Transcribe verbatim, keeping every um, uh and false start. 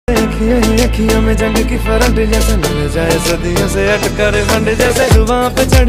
अखियों में जंग की फरंट जैसे मिल जाए सदियों से अटकर बंड जैसे जुबां पे चढ़